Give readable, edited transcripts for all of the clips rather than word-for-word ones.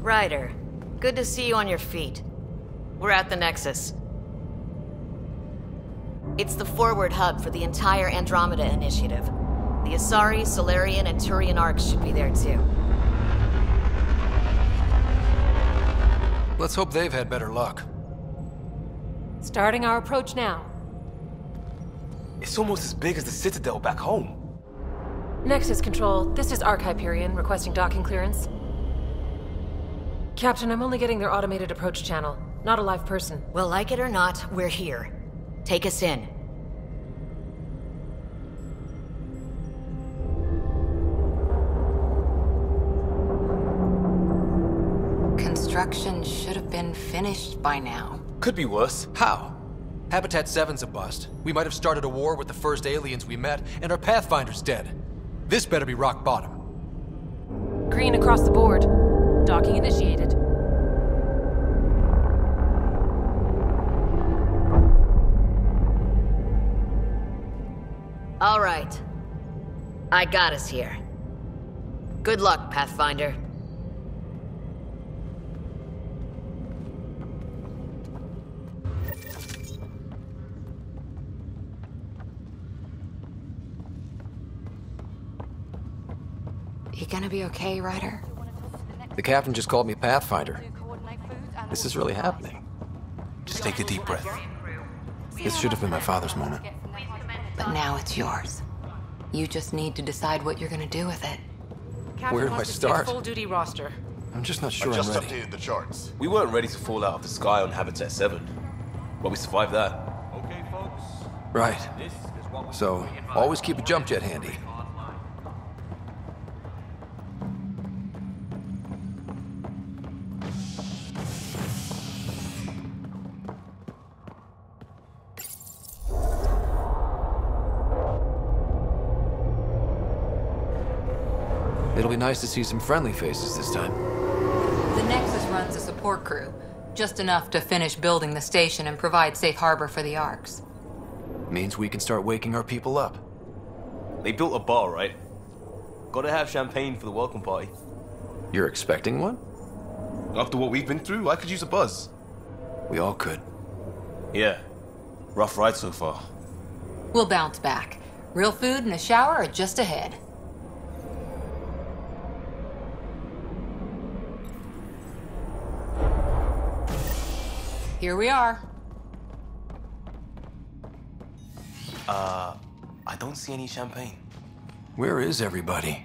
Ryder, good to see you on your feet. We're at the Nexus. It's the forward hub for the entire Andromeda initiative. The Asari, Solarian, and Turian arcs should be there too. Let's hope they've had better luck. Starting our approach now. It's almost as big as the Citadel back home. Nexus Control, this is Arc Hyperion requesting docking clearance. Captain, I'm only getting their automated approach channel, not a live person. Well, like it or not, we're here. Take us in. Construction should have been finished by now. Could be worse. How? Habitat 7's a bust. We might have started a war with the first aliens we met, and our Pathfinder's dead. This better be rock bottom. Green across the board. Docking initiated. All right. I got us here. Good luck, Pathfinder. You gonna be okay, Ryder? The captain just called me Pathfinder. This is really happening. Just take a deep breath. This should have been my father's moment. But now it's yours. You just need to decide what you're gonna do with it. Where do I start? Full-duty roster. I'm just not sure I just I'm ready. updated the charts. We weren't ready to fall out of the sky on Habitat 7. But we survived that. Okay, folks. Right. So, always keep a jump jet handy. It'll be nice to see some friendly faces this time. The Nexus runs a support crew. Just enough to finish building the station and provide safe harbor for the arcs. Means we can start waking our people up. They built a bar, right? Gotta have champagne for the welcome party. You're expecting one? After what we've been through, I could use a buzz. We all could. Yeah. Rough ride so far. We'll bounce back. Real food and a shower are just ahead. Here we are. I don't see any champagne. Where is everybody?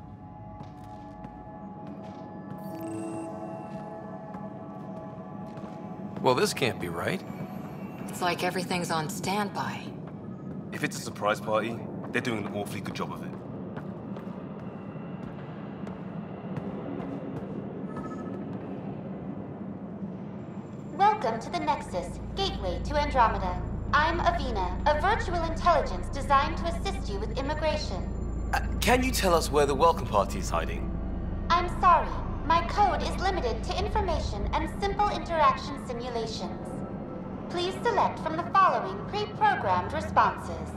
Well, this can't be right. It's like everything's on standby. If it's a surprise party, they're doing an awfully good job of it. Welcome to the Nexus, gateway to Andromeda. I'm Avina, a virtual intelligence designed to assist you with immigration. Can you tell us where the welcome party is hiding? I'm sorry, my code is limited to information and simple interaction simulations. Please select from the following pre-programmed responses.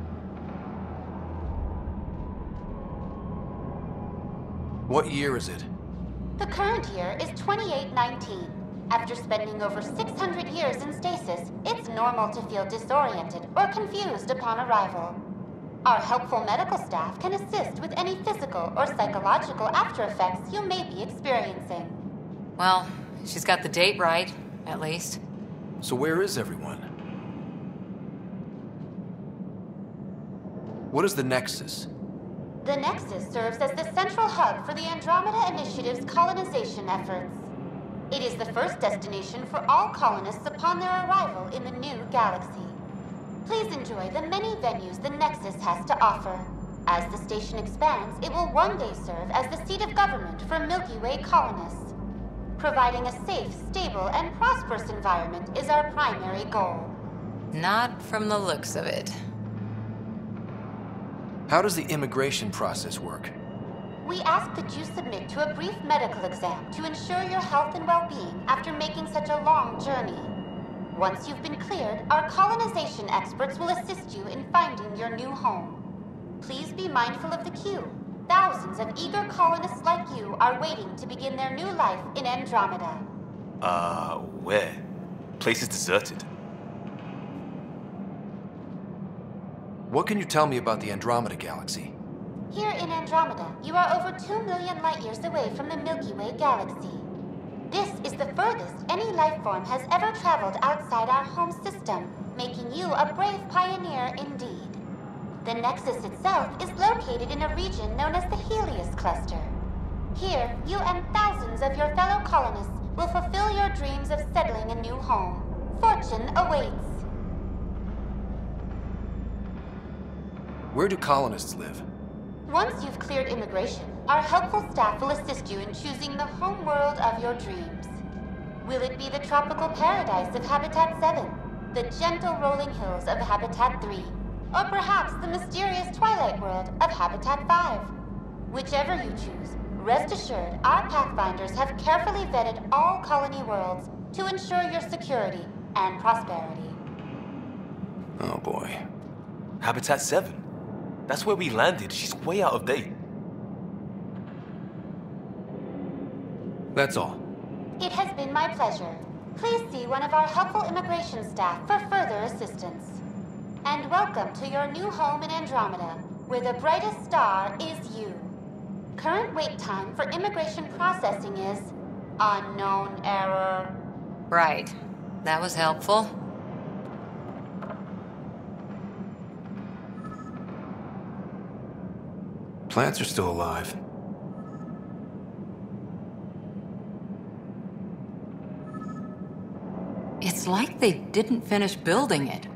What year is it? The current year is 2819. After spending over 600 years in stasis, it's normal to feel disoriented or confused upon arrival. Our helpful medical staff can assist with any physical or psychological after effects you may be experiencing. Well, she's got the date right, at least. So where is everyone? What is the Nexus? The Nexus serves as the central hub for the Andromeda Initiative's colonization efforts. It is the first destination for all colonists upon their arrival in the new galaxy. Please enjoy the many venues the Nexus has to offer. As the station expands, it will one day serve as the seat of government for Milky Way colonists. Providing a safe, stable, and prosperous environment is our primary goal. Not from the looks of it. How does the immigration process work? We ask that you submit to a brief medical exam to ensure your health and well-being after making such a long journey. Once you've been cleared, our colonization experts will assist you in finding your new home. Please be mindful of the queue. Thousands of eager colonists like you are waiting to begin their new life in Andromeda. Where? Place is deserted. What can you tell me about the Andromeda galaxy? Here in Andromeda, you are over 2 million light years away from the Milky Way galaxy. This is the furthest any life form has ever traveled outside our home system, making you a brave pioneer indeed. The Nexus itself is located in a region known as the Helios Cluster. Here, you and thousands of your fellow colonists will fulfill your dreams of settling a new home. Fortune awaits. Where do colonists live? Once you've cleared immigration, our helpful staff will assist you in choosing the home world of your dreams. Will it be the tropical paradise of Habitat 7, the gentle rolling hills of Habitat 3, or perhaps the mysterious twilight world of Habitat 5? Whichever you choose, rest assured our Pathfinders have carefully vetted all colony worlds to ensure your security and prosperity. Oh boy. Habitat 7? That's where we landed. She's way out of date. That's all. It has been my pleasure. Please see one of our helpful immigration staff for further assistance. And welcome to your new home in Andromeda, where the brightest star is you. Current wait time for immigration processing is unknown error. Right. That was helpful. Plants are still alive. It's like they didn't finish building it.